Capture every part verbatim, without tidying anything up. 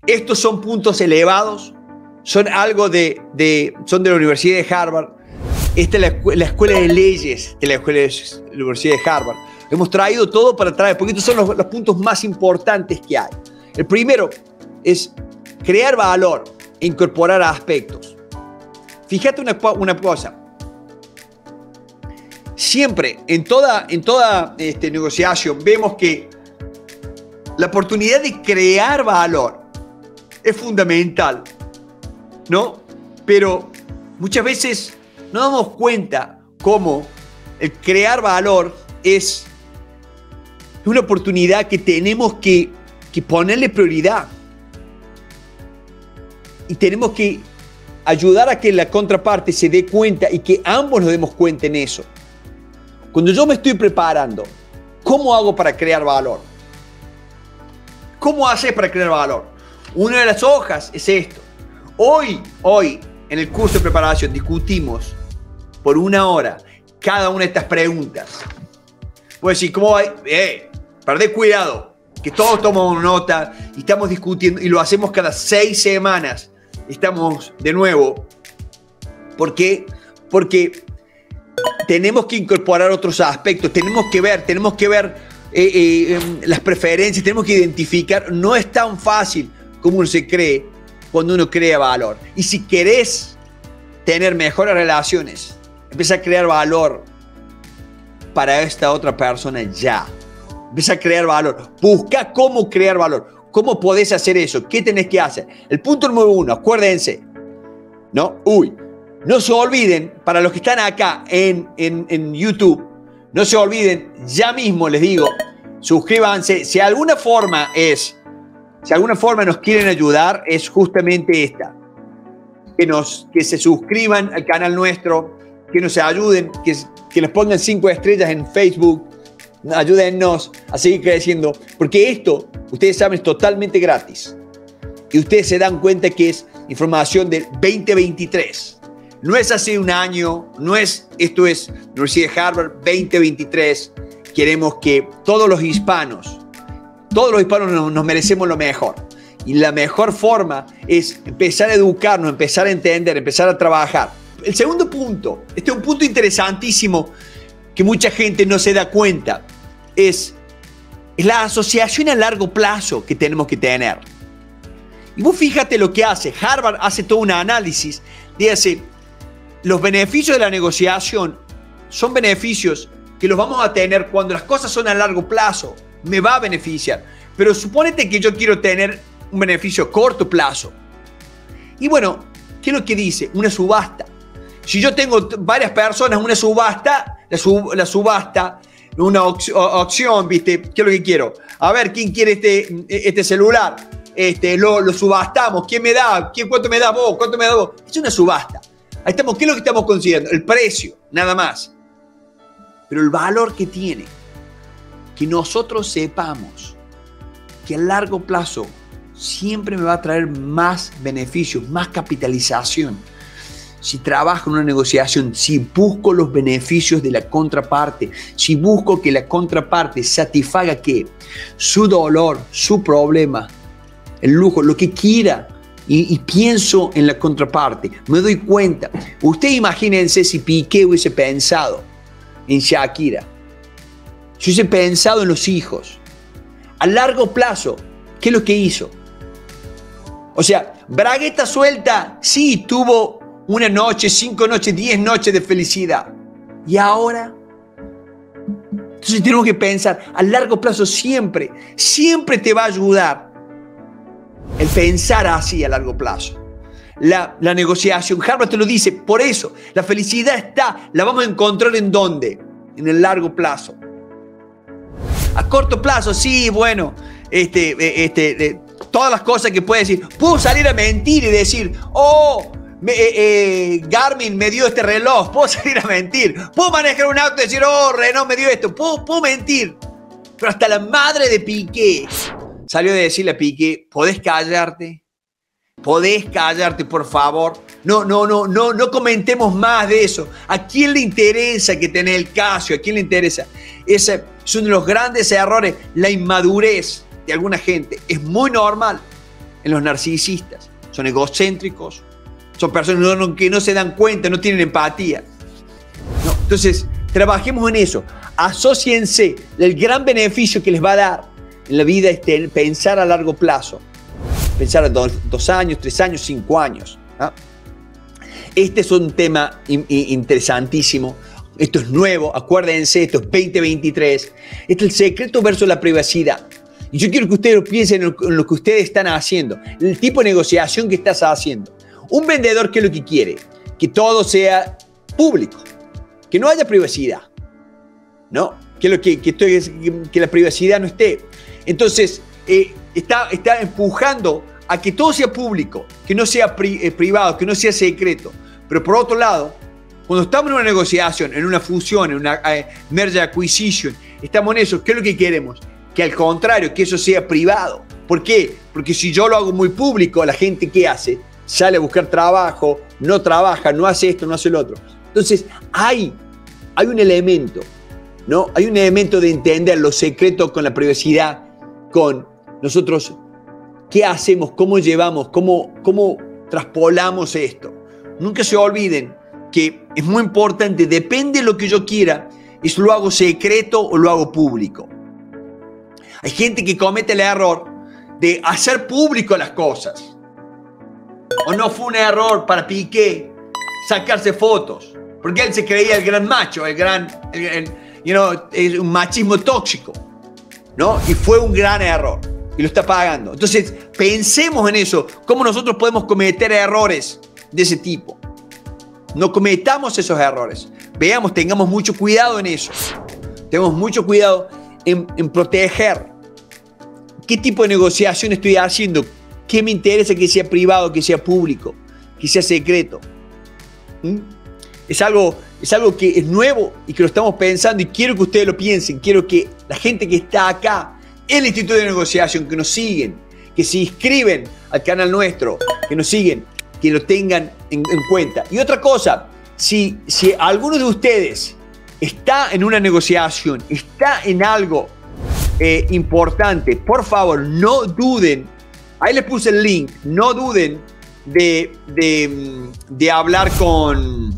Estos son puntos elevados, son algo de, de, son de la Universidad de Harvard. Esta es la, escu la Escuela de Leyes de la, escuela de la Universidad de Harvard. Hemos traído todo para traer, porque estos son los, los puntos más importantes que hay. El primero es crear valor e incorporar aspectos. Fíjate una, una cosa. Siempre, en toda, en toda este, negociación, vemos que la oportunidad de crear valor es fundamental, ¿no? Pero muchas veces no damos cuenta cómo el crear valor es una oportunidad que tenemos que, que ponerle prioridad. Y tenemos que ayudar a que la contraparte se dé cuenta y que ambos nos demos cuenta en eso. Cuando yo me estoy preparando, ¿cómo hago para crear valor? ¿Cómo haces para crear valor? Una de las hojas es esto. Hoy, hoy, en el curso de preparación, discutimos por una hora cada una de estas preguntas. Pues decir, ¿cómo hay? Eh, perdé cuidado, que todos tomamos nota y estamos discutiendo y lo hacemos cada seis semanas. Estamos de nuevo. ¿Por qué? Porque tenemos que incorporar otros aspectos, tenemos que ver, tenemos que ver eh, eh, las preferencias, tenemos que identificar. No es tan fácil como uno se cree cuando uno crea valor. Y si querés tener mejores relaciones, empieza a crear valor para esta otra persona ya. Empieza a crear valor. Busca cómo crear valor. ¿Cómo podés hacer eso? ¿Qué tenés que hacer? El punto número uno, acuérdense, ¿no? Uy, no se olviden, para los que están acá en, en, en YouTube, no se olviden, ya mismo les digo, suscríbanse. Si alguna forma es, si alguna forma nos quieren ayudar, es justamente esta. Que, nos, que se suscriban al canal nuestro, que nos ayuden, que, que nos pongan cinco estrellas en Facebook. Ayúdennos a seguir creciendo, porque esto, ustedes saben, es totalmente gratis. Y ustedes se dan cuenta que es información del veinte veintitrés. No es hace un año, no es, esto es Universidad de Harvard veinte veintitrés. Queremos que todos los hispanos, todos los hispanos nos, nos merecemos lo mejor. Y la mejor forma es empezar a educarnos, empezar a entender, empezar a trabajar. El segundo punto, este es un punto interesantísimo que mucha gente no se da cuenta, es, es la asociación a largo plazo que tenemos que tener. Y vos fíjate lo que hace. Harvard hace todo un análisis. Dice, los beneficios de la negociación son beneficios que los vamos a tener cuando las cosas son a largo plazo. Me va a beneficiar. Pero supónete que yo quiero tener un beneficio a corto plazo. Y bueno, ¿qué es lo que dice? Una subasta. Si yo tengo varias personas, una subasta, la, sub, la subasta, una opción, ¿viste? ¿Qué es lo que quiero? A ver, ¿quién quiere este, este celular? Este, lo, lo subastamos. ¿Quién me da? ¿Quién, ¿Cuánto me da vos? ¿Cuánto me da vos? Es una subasta. Ahí estamos. ¿Qué es lo que estamos consiguiendo? El precio, nada más. Pero el valor que tiene, que nosotros sepamos que a largo plazo siempre me va a traer más beneficios, más capitalización. Si trabajo en una negociación, si busco los beneficios de la contraparte, si busco que la contraparte satisfaga que su dolor, su problema, el lujo, lo que quiera, y, y pienso en la contraparte, me doy cuenta. Ustedes imagínense si Piqué hubiese pensado en Shakira, si hubiese pensado en los hijos. A largo plazo, ¿qué es lo que hizo? O sea, bragueta suelta, sí, tuvo una noche, cinco noches, diez noches de felicidad. ¿Y ahora? Entonces tenemos que pensar, a largo plazo siempre, siempre te va a ayudar el pensar así a largo plazo. La, la negociación, Harvard te lo dice, por eso, la felicidad está, la vamos a encontrar ¿en dónde? En el largo plazo. A corto plazo, sí, bueno, este, este, eh, todas las cosas que puedes decir. Puedo salir a mentir y decir, oh, Me, eh, eh, Garmin me dio este reloj. Puedo salir a mentir. Puedo manejar un auto y decir, oh, Renault me dio esto. Puedo, puedo mentir. Pero hasta la madre de Piqué salió a decirle a Piqué, ¿podés callarte? ¿Podés callarte, por favor? No, no, no, no, no comentemos más de eso. ¿A quién le interesa que tenés el Casio? ¿A quién le interesa? Ese es uno de los grandes errores, la inmadurez de alguna gente. Es muy normal. en los narcisistas. Son egocéntricos, son personas que no, que no se dan cuenta, no tienen empatía. No, entonces, trabajemos en eso. Asóciense del gran beneficio que les va a dar en la vida este, pensar a largo plazo. Pensar a dos, dos años, tres años, cinco años. ¿Ah? Este es un tema in, in, interesantísimo. Esto es nuevo, acuérdense, esto es veinte veintitrés. Este es el secreto versus la privacidad. Y yo quiero que ustedes piensen en lo, en lo que ustedes están haciendo, el tipo de negociación que estás haciendo. Un vendedor, ¿qué es lo que quiere? Que todo sea público, que no haya privacidad, ¿no? Que, lo que, que, estoy, que la privacidad no esté. Entonces, eh, está, está empujando a que todo sea público, que no sea pri, eh, privado, que no sea secreto. Pero por otro lado, cuando estamos en una negociación, en una fusión, en una eh, merger acquisition, estamos en eso. ¿Qué es lo que queremos? Que al contrario, que eso sea privado. ¿Por qué? Porque si yo lo hago muy público, la gente ¿qué hace? Sale a buscar trabajo, no trabaja, no hace esto, no hace lo otro. Entonces, hay, hay un elemento, ¿no? Hay un elemento de entender los secretos con la privacidad, con nosotros, ¿qué hacemos? ¿Cómo llevamos? ¿Cómo, cómo traspolamos esto? Nunca se olviden que es muy importante, depende de lo que yo quiera, es lo hago secreto o lo hago público. Hay gente que comete el error de hacer público las cosas. ¿O no fue un error para Piqué sacarse fotos? Porque él se creía el gran macho, el gran, el, el, you know, es un machismo tóxico, ¿no? Y fue un gran error y lo está pagando. Entonces, pensemos en eso, cómo nosotros podemos cometer errores de ese tipo. No cometamos esos errores. Veamos, tengamos mucho cuidado en eso. Tengamos mucho cuidado en, en proteger. ¿Qué tipo de negociación estoy haciendo? ¿Qué me interesa que sea privado, que sea público, que sea secreto? ¿Mm? Es algo, es algo que es nuevo y que lo estamos pensando y quiero que ustedes lo piensen. Quiero que la gente que está acá en el Instituto de Negociación, que nos siguen, que se inscriben al canal nuestro, que nos siguen, que lo tengan en, en cuenta. Y otra cosa, si, si alguno de ustedes está en una negociación, está en algo eh, importante, por favor, no duden. Ahí les puse el link. No duden de, de, de hablar con,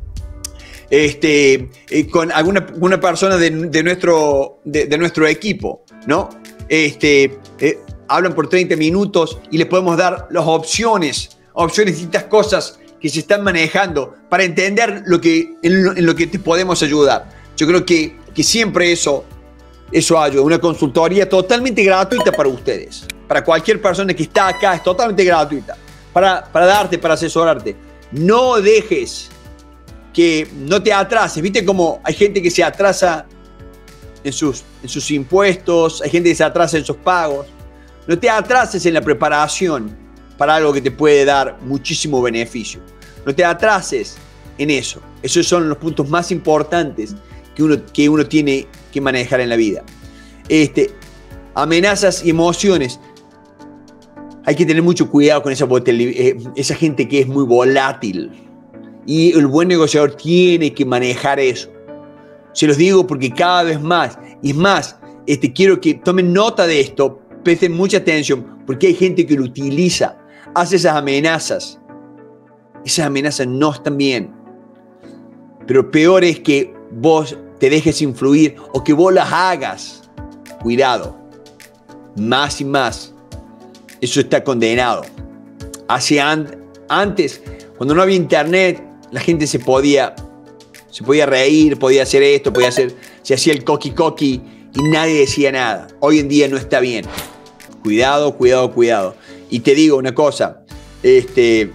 este, eh, con alguna una persona de, de, nuestro, de, de nuestro equipo, ¿no? Este, eh, hablan por treinta minutos y les podemos dar las opciones, opciones, distintas cosas que se están manejando para entender lo que, en, lo, en lo que te podemos ayudar. Yo creo que, que siempre eso, eso ayuda. Una consultoría totalmente gratuita para ustedes. Para cualquier persona que está acá, es totalmente gratuita. Para, para darte, para asesorarte. No dejes que no te atrases. ¿Viste cómo hay gente que se atrasa en sus, en sus impuestos? Hay gente que se atrasa en sus pagos. No te atrases en la preparación para algo que te puede dar muchísimo beneficio. No te atrases en eso. Esos son los puntos más importantes que uno, que uno tiene que manejar en la vida. Este, amenazas y emociones. Hay que tener mucho cuidado con esa, esa gente que es muy volátil. Y el buen negociador tiene que manejar eso. Se los digo porque cada vez más, y es más, este, quiero que tomen nota de esto, presten mucha atención, porque hay gente que lo utiliza, hace esas amenazas. Esas amenazas no están bien. Pero peor es que vos te dejes influir o que vos las hagas. Cuidado. Más y más. Eso está condenado. Hace an- antes, cuando no había internet, la gente se podía, se podía reír, podía hacer esto, podía hacer, se hacía el coqui coqui y nadie decía nada. Hoy en día no está bien. Cuidado, cuidado, cuidado. Y te digo una cosa, este,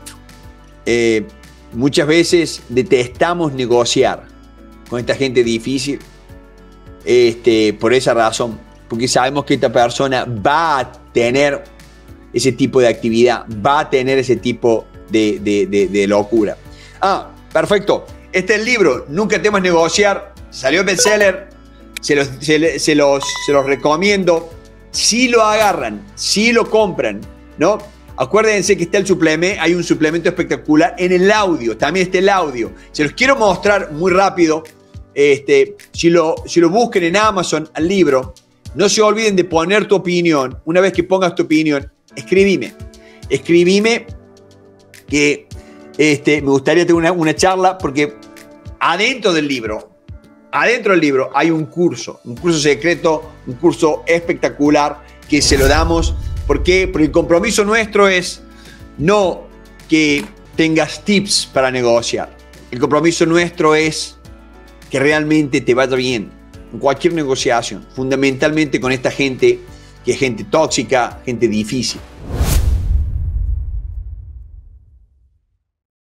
eh, muchas veces detestamos negociar con esta gente difícil, este, por esa razón, porque sabemos que esta persona va a tener ese tipo de actividad, va a tener ese tipo de, de, de, de locura. Ah, perfecto. Este es el libro, Nunca temas negociar, salió bestseller, se los, se, se los, se los recomiendo. Si lo agarran, si lo compran, ¿no? Acuérdense que está el suplemento, hay un suplemento espectacular en el audio, también está el audio. Se los quiero mostrar muy rápido. Este, si, lo, si lo busquen en Amazon, al libro, no se olviden de poner tu opinión. Una vez que pongas tu opinión, escribime. Escribime que este, me gustaría tener una, una charla porque adentro del libro, adentro del libro hay un curso, un curso secreto, un curso espectacular que se lo damos. ¿Por qué? Porque el compromiso nuestro es no que tengas tips para negociar. El compromiso nuestro es que realmente te vaya bien en cualquier negociación, fundamentalmente con esta gente que es gente tóxica, gente difícil.